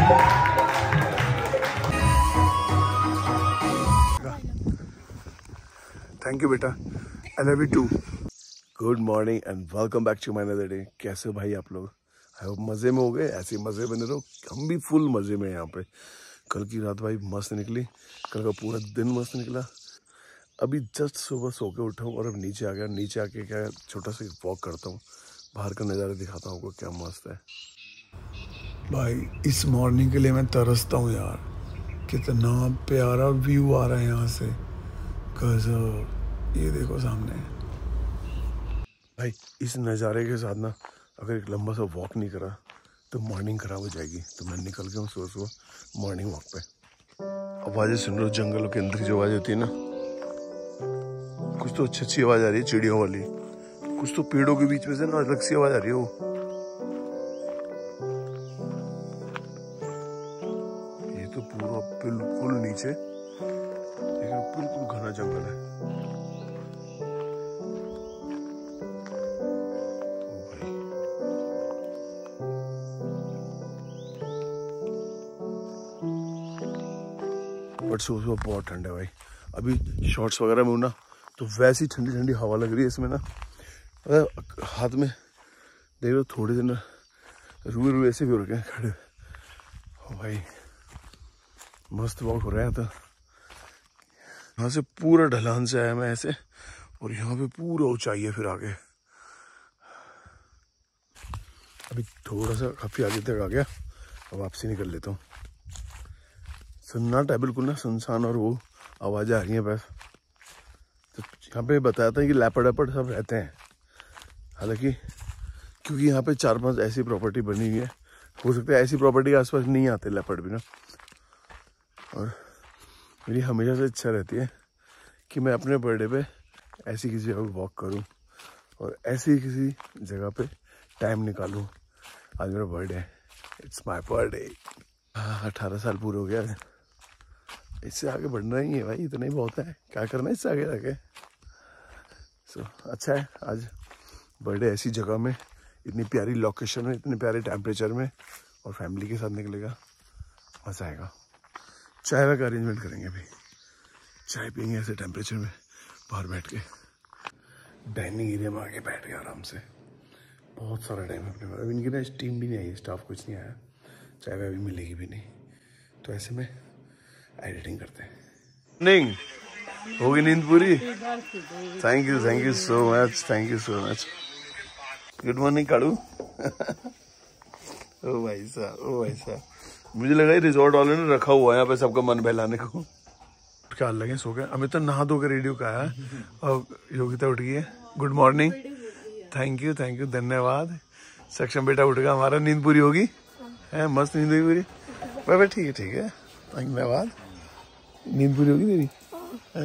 Thank you बेटा, I love you too. Good morning and welcome back to my another day. कैसे हो भाई आप लोग? आई होप मज़े में हो गए, ऐसे मज़े बने रहो। हम भी फुल मज़े में यहाँ पे। कल की रात भाई मस्त निकली, कल का पूरा दिन मस्त निकला। अभी जस्ट सुबह सो के उठा हूँ और अब नीचे आ गया। नीचे आके क्या छोटा सा वॉक करता हूँ, बाहर का नज़ारा दिखाता हूँ आपको, क्या मस्त है भाई। इस मॉर्निंग के लिए मैं तरसता हूँ यार, कितना प्यारा व्यू आ रहा है यहाँ से। गजब, ये देखो सामने भाई। इस नज़ारे के साथ ना अगर एक लंबा सा वॉक नहीं करा तो मॉर्निंग खराब हो जाएगी। तो मैं निकल गया हूँ सुबह सुबह मॉर्निंग वॉक पे। आवाज़ें सुन रहे हो, जंगलों के अंदर जो आवाज़ होती है ना, कुछ तो अच्छी अच्छी आवाज़ आ रही है चिड़ियों वाली, कुछ तो पेड़ों के बीच में से ना अलग सी आवाज़ आ रही है। वो ये तो पूरा बिल्कुल नीचे, बिल्कुल घना जंगल है। बट सुबह बहुत ठंड है भाई। अभी शॉर्ट्स वगैरह में हूँ ना, तो वैसी ठंडी ठंडी हवा लग रही है इसमें ना। हाथ में देख लो थोड़े दिन रुए रुए ऐसे भी हो रखे हैं खड़े। ओ भाई मस्त वॉक हो रहा है। तो यहाँ से पूरा ढलान से आया मैं ऐसे, और यहाँ पे पूरा ऊंचाई है फिर आगे। अभी थोड़ा सा काफी आगे तक आ गया, अब वापसी निकल लेता हूँ। सन्नाटा है बिल्कुल ना, सुनसान, और वो आवाज़ें आ रही हैं बस। तो यहाँ पे बताया था कि लेपर्ड वेपर्ड सब रहते हैं, हालांकि क्योंकि यहाँ पे 4-5 ऐसी प्रॉपर्टी बनी हुई है, हो सकता है ऐसी प्रॉपर्टी के आसपास नहीं आते लेपर्ड भी ना। और मेरी हमेशा से इच्छा रहती है कि मैं अपने बर्थडे पे ऐसी किसी जगह वॉक करूँ और ऐसी किसी जगह पे टाइम निकालूँ। आज मेरा बर्थडे है, इट्स माय बर्थडे। 18 साल पूरे हो गया, इससे आगे बढ़ना ही है भाई, इतना ही बहुत है। क्या करना है इससे आगे जाके। सो अच्छा है, आज बर्थडे ऐसी जगह में, इतनी प्यारी लोकेशन में, इतने प्यारे टेम्परेचर में, और फैमिली के साथ निकलेगा, मज़ा आएगा। चाय का अरेंजमेंट करेंगे, अभी चाय पियेंगे ऐसे टेम्परेचर में बाहर बैठ के। डाइनिंग एरिया में आके बैठ गए आराम से। बहुत सारा टाइम है अपने पास। अभी इनकी ना टीम भी नहीं आई, स्टाफ कुछ नहीं आया, चाय वाय भी मिलेगी भी नहीं, तो ऐसे में एडिटिंग करते हैं। नहीं होगी नींद पूरी? Thank you so much, thank you so much. Good morning काड़ू। ओ भाई साहब, ओ भाई साहब, मुझे लगा रिजॉर्ट वालों ने रखा हुआ है यहाँ पे सबका मन बहलाने को। क्या लगे सो गए। अमित तो नहा धो कर रेडियो का है, और योगिता उठ गई है। गुड मॉर्निंग, थैंक यू धन्यवाद। सक्षम बेटा उठ गया हमारा, नींद पूरी होगी है, मस्त नींद हुई पूरी। भाई ठीक है, धन्यवाद। नींद पूरी होगी तेरी है?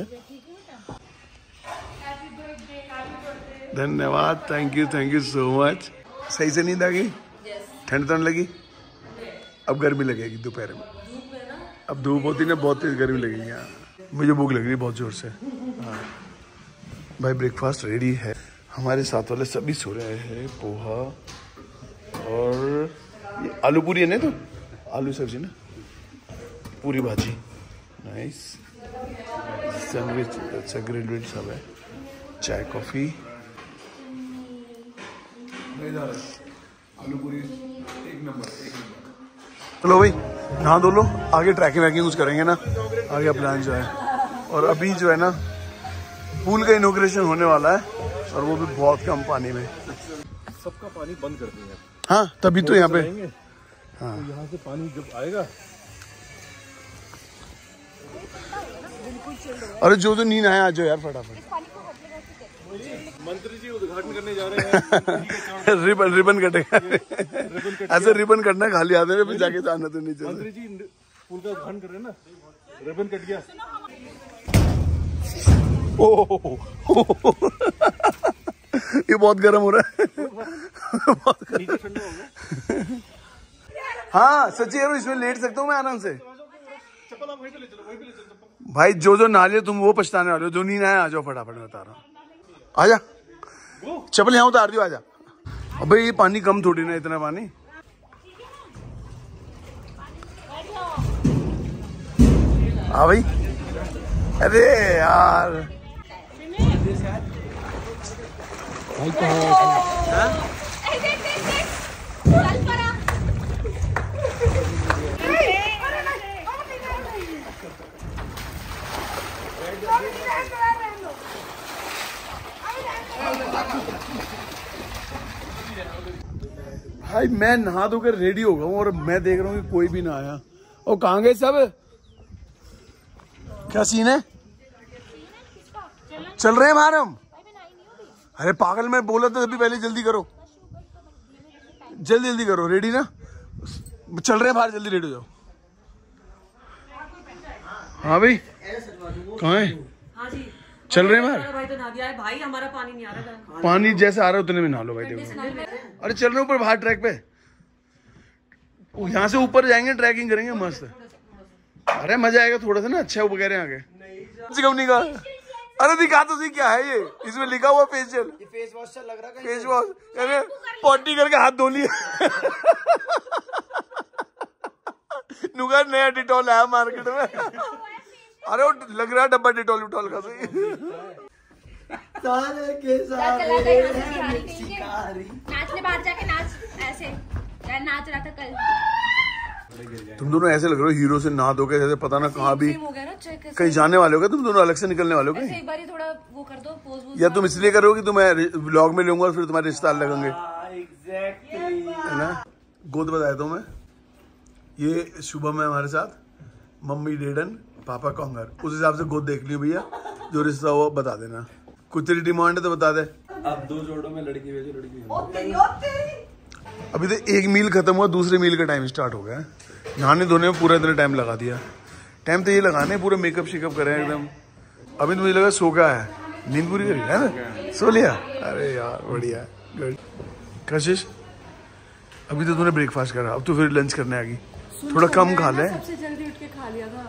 धन्यवाद, थैंक यू सो मच। सही से नींद आ गई? ठंड लगी? अब गर्मी लगेगी दोपहर में। अब धूप होती ना, बहुत तेज गर्मी लगेगी। हाँ मुझे भूख लग रही है बहुत जोर से। हाँ भाई ब्रेकफास्ट रेडी है। हमारे साथ वाले सभी सो रहे हैं। पोहा और ये आलू पूरी है ना, तो आलू सब्जी ना, पूरी भाजी, नाइस। सैंडविच, अच्छा ग्रिल विल सब है। चाय कॉफी, आलू पूरी एक नंबर। चलो भाई नहा धो लो, आगे ट्रैकिंग वैकिंग कुछ करेंगे ना, आगे प्लान जो है। और अभी जो है ना पूल का इनॉग्रेशन होने वाला है, और वो भी बहुत कम पानी में। सबका पानी बंद कर देंगे। हाँ तभी तो यहाँ पे, हाँ तो यहाँ से पानी जब आएगा। अरे जो नींद आया आ जाओ यार फटाफट। मंत्री जी उद्घाटन करने जा रहे हैं। रिबन कटेगा, ऐसे रिबन कटना खाली आते में, फिर जाके जाना तो नीचे। मंत्री जी पुल का उद्घाटन कर रहे हैं ना, रिबन कट गया। ये बहुत गर्म हो रहा है। बहुत ठंडा हो गया। हाँ सच्ची यार, इसमें लेट सकता हूँ मैं आराम से। चप्पल आप वहीं पे ले चलो, वहीं पे ले चलो। भाई जो ना लियो तुम वो पछताने वाले हो। जो नींद आया आ जाओ फटाफट, बता रहा हूँ। आजा, चप्पल यहाँ उतार दियो, आजा। अबे ये पानी कम थोड़ी ना, इतना पानी। हाँ भाई, अरे यार भाई मैं नहा धोकर रेडी हो गया हूँ और मैं देख रहा हूँ कि कोई भी ना आया। और कहाँ गए सब? क्या सीन है? चल रहे हैं बाहर हम। अरे पागल, मैं बोला था अभी पहले जल्दी करो, जल्दी करो, रेडी ना? चल रहे हैं बाहर, जल्दी रेडी हो जाओ। हाँ भाई, कहाँ है? हाँ जी, चल रहे हैं बाहर। भाई तो नहा दिया है भाई, हमारा पानी नहीं आ रहा। पानी जैसे आ रहा है उतने में नहा लो भाई। देखो, अरे चल रहे ऊपर बाहर ट्रैक पे, यहाँ से ऊपर जाएंगे, ट्रैकिंग करेंगे मस्त। अरे मजा आएगा थोड़ा सा ना, अच्छा वगैरह आगे नहीं का। अरे दिखा तो सही क्या है ये, इसमें लिखा हुआ फेशियल, फेस वॉश लग रहा है। फेस वॉश यानी पॉटी करके हाथ धो लिया। नुगा नया डिटॉल आया मार्केट में। अरे वो लग रहा है डब्बा डिटॉल उटॉल का सही। नाचने बाहर जाके नाच, ऐसे नाच रहा था कल। तुम दोनों ऐसे लग रहे हो हीरो से नहा धो के, जैसे पता ना कहाँ भी कहीं जाने वाले हो क्या? तुम दोनों अलग से निकलने वाले हो क्या? एक बार थोड़ा वो कर दो पोज। या तुम इसलिए करो कि तुम्हें व्लॉग में लूंगा और फिर तुम्हारे रिश्तेदार लगेंगे, है ना? गोद बताया तो मैं, ये शुभम है हमारे साथ, मम्मी डेडन, पापा कोंगर। उस हिसाब से गोद देख लियो भैया, जो रिश्ता हो बता देना। कुछ तेरी डिमांड है तो बता दे। अब 2 जोड़ों में लड़की भेजो, लड़की। अभी तो एक मील खत्म हुआ, दूसरे मील का टाइम स्टार्ट हो गया। नहाने धोने में पूरा इतना टाइम लगा दिया। टाइम तो ये लगाने, पूरा मेकअप शेकअप करे एकदम। अभी तो मुझे लगा सो गया है, नींद पूरी करी है ना, सो लिया। अरे यार बढ़िया, गुड। कशिश अभी तो तूने ब्रेकफास्ट करा, अब तो फिर लंच करने आ गई। थोड़ा कम खा ले। सबसे जल्दी उठ के खा लिया था।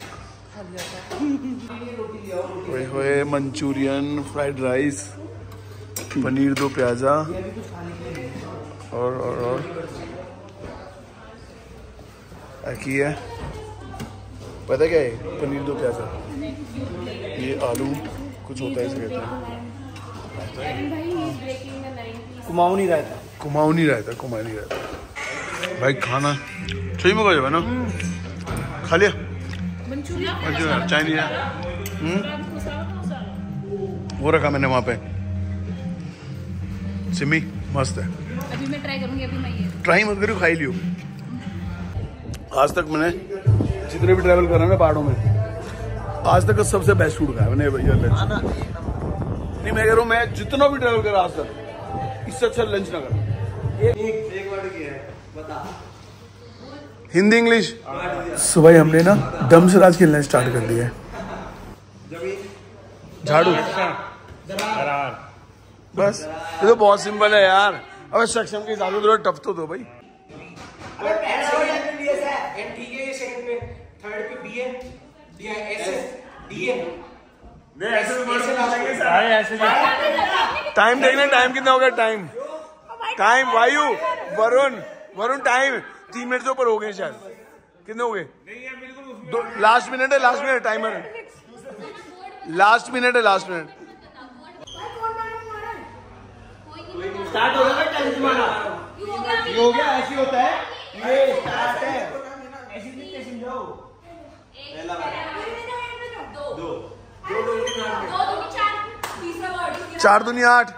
ओए मंचूरियन, फ्राइड राइस, पनीर 2 प्याजा और की है पता क्या है? पनीर 2 प्याजा, ये आलू कुछ होता है इसे कहते हैं कुमाऊनी रायता। भाई खाना सही में हो ना? खा लिया मंचूरियन, चाइनीज है। वो रखा मैंने वहाँ पे, सिमी मस्त है। अभी मैं ट्राई करूंगी, अभी मैं ये ट्राई मत करो, खाई लियो। आज तक मैंने जितने भी ट्रैवल करा ना पहाड़ों में, आज तक का सबसे बेस्ट फूड खाया मैंने भैया लंच। नहीं मैं कह रहा हूँ, मैं जितना भी ट्रैवल करा आज तक, इससे अच्छा लंच ना करा। एक वर्ड की है, बता। हिंदी इंग्लिश। सुबह हमने ना दम से राज खेलना स्टार्ट कर दिया है। झाड़ू बस, ये तो बहुत सिंपल है यार। अब सक्षम के हिसाब से थोड़ा टफ तो दो भाई। टाइम देखना, टाइम कितना हो गया? टाइम वायु वरुण टाइम 3 मिनट से ऊपर हो गए शायद। कितने हो गए? लास्ट मिनट है, टाइमर लास्ट मिनट है। स्टार्ट हो गया टाइम तुम्हारा, ये हो गया। ऐसे होता है, ये स्टार्ट है, ऐसे नहीं समझाओ। पहला बार 2 4 दूनी 8।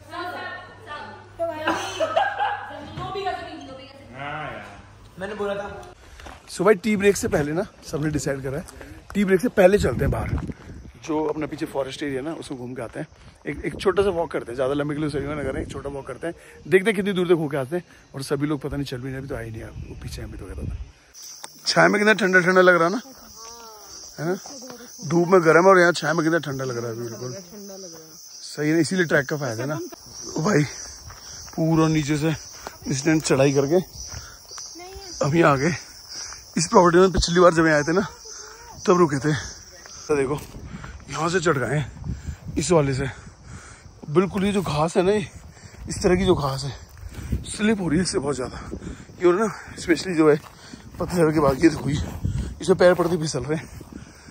मैंने बोला था। सो भाई टी ब्रेक से पहले ना सबने डिसाइड करा है, टी ब्रेक से पहले चलते हैं बाहर, जो अपना पीछे फॉरेस्ट एरिया ना, उसको घूम के आते हैं। एक छोटा सा वॉक करते हैं, ज़्यादा लंबे के लिए सही ना करें, एक छोटा वॉक करते हैं, देखते हैं कितनी दूर तक होके आते हैं। और सभी लोग पता नहीं चल भी नहीं, अभी तो आए नहीं, वो पीछे अमित वगैरह था। छाया में कितना ठंडा ठंडा लग रहा ना, है ना? धूप में गर्म और यहाँ छाया में कितना ठंडा लग रहा है, बिल्कुल सही है। इसीलिए ट्रैक का फायदा है ना भाई। पूरा नीचे से इंस्टेंट चढ़ाई करके अभी आ गए इस प्रॉपर्टी में। पिछली बार जब आए थे ना तब रुके थे, तो देखो यहाँ से चढ़ गए इस वाले से। बिल्कुल ये जो घास है ना, इस तरह की जो घास है, स्लिप हो रही है इससे बहुत ज़्यादा। ये और ना स्पेशली जो है पत्थर की बात, ये हुई इसमें पैर पड़ते फिसल रहे हैं।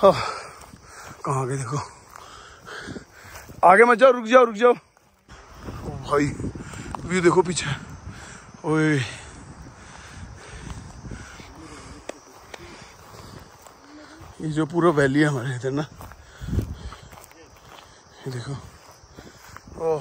कहाँ गए देखो, आगे मत जाओ, रुक जाओ रुक जाओ। भाई व्यू देखो पीछे, ओए ये जो पूरा वैली है हमारे इधर ना, ये देखो। ओह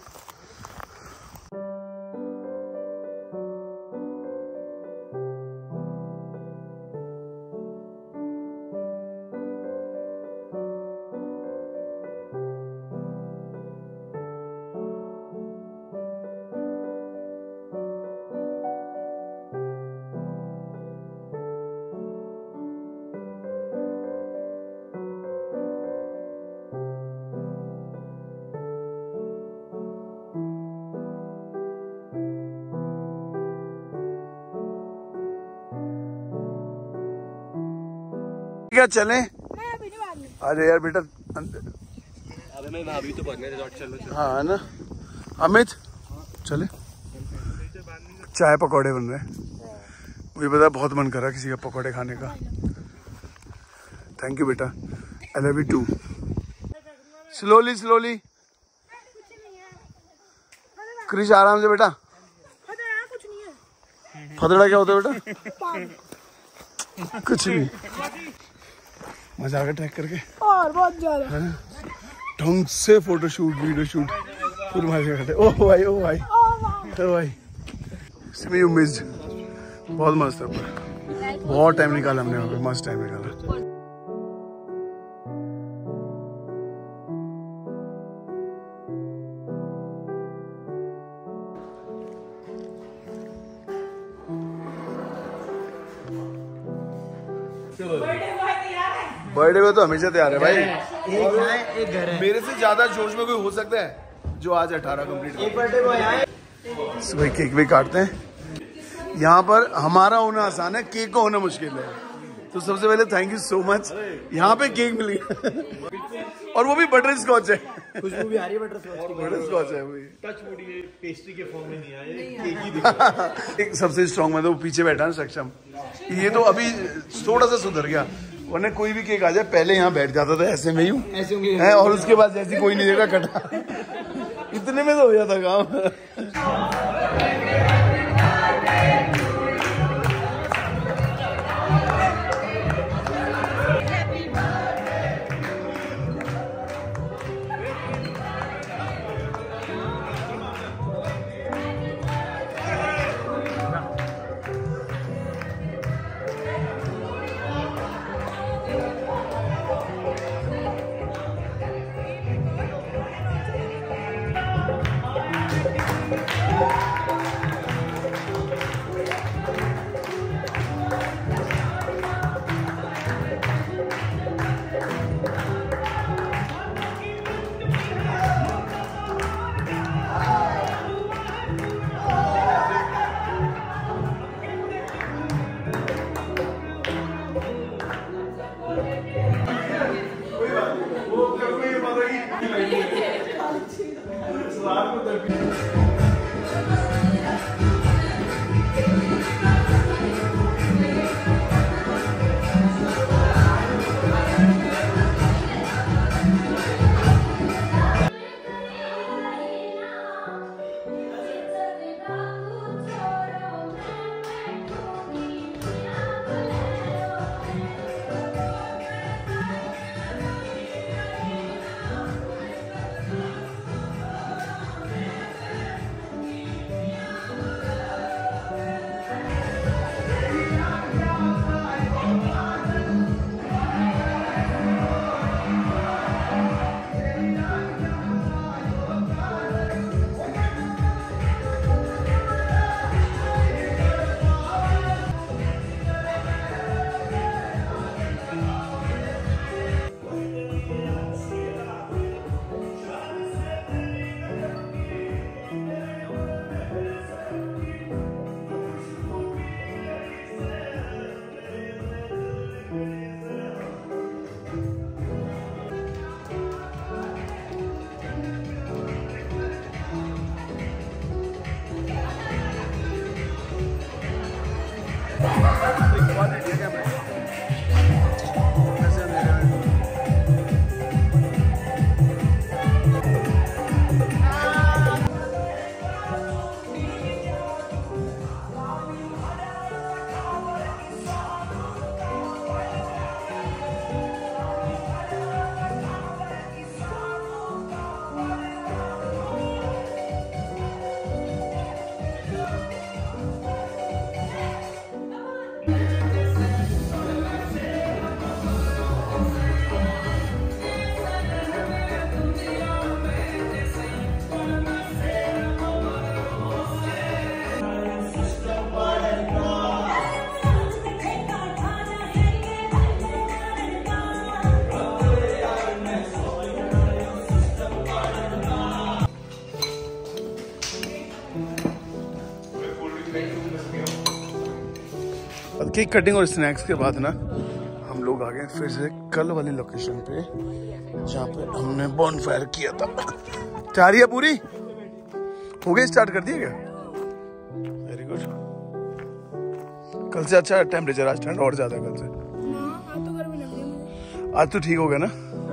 क्या चलें? अरे यार बेटा, अरे मैं अभी तो बनने दे, चलो। हाँ ना अमित, चले। चाय पकौड़े बन रहे हैं, मुझे पता बहुत मन कर रहा है किसी का पकौड़े खाने का। थैंक यू बेटा, I love you too. Slowly slowly Krish, आराम से बेटा। फतड़ा क्या होता है बेटा? कुछ नहीं, मजा आ गया ट्रैक करके और बहुत ज्यादा ढंग से photo shoot video shoot full मजे करते। ओह भाई ओ भाई ओ भाई, इसमें यू मिस्ड, बहुत मस्त है, पर बहुत टाइम निकाला हमने वहाँ पे, मस्त टाइम निकाला। बर्थडे में तो हमेशा तैयार है भाई, एक घर है। मेरे से ज्यादा जोश में कोई हो सकता है जो आज 18 कंप्लीट। एक बर्थडे बॉय आए, सुबह केक भी काटते हैं। यहाँ पर हमारा होना आसान है, केक को होना मुश्किल है। तो सबसे पहले थैंक यू सो मच, यहाँ पे केक मिल गया और वो भी बटर स्कॉच है। खुशबू भी आ रही है बटर स्कॉच की। बटर स्कॉच है वही। टच वुड, ये पेस्ट्री के फॉर्म में नहीं आया, केक ही दिखा। एक सबसे स्ट्रॉन्ग में तो पीछे बैठा है सक्षम, ये तो अभी थोड़ा सा सुधर गया, वरना कोई भी केक आ जाए पहले यहाँ बैठ जाता था ऐसे में यूं है, और उसके बाद जैसे कोई नहीं देगा कटा, इतने में तो हो जाता काम। केक कटिंग और स्नैक्स के बाद ना हम लोग आ गए फिर से कल वाली लोकेशन पे जहाँ पे हमने बॉनफायर किया था। तैयारी है पूरी? हो गई, स्टार्ट कर दिया क्या? Very good. कल से अच्छा टेम्परेचर, आज ठंड और ज्यादा कल से। आज तो ठीक हो गया ना।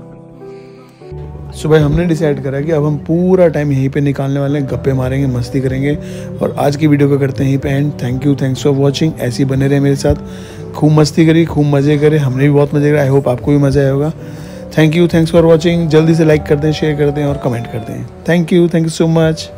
सुबह हमने डिसाइड करा कि अब हम पूरा टाइम यहीं पे निकालने वाले हैं, गप्पे मारेंगे, मस्ती करेंगे और आज की वीडियो को करते हैं यहीं पे एंड। Thanks for watching. ऐसे ही बने रहे मेरे साथ, खूब मस्ती करी, खूब मज़े करे, हमने भी बहुत मज़े करे। आई होप आपको भी मज़ा आया होगा। Thanks for watching. जल्दी से लाइक कर दें, शेयर कर दें और कमेंट कर दें। Thank you so much.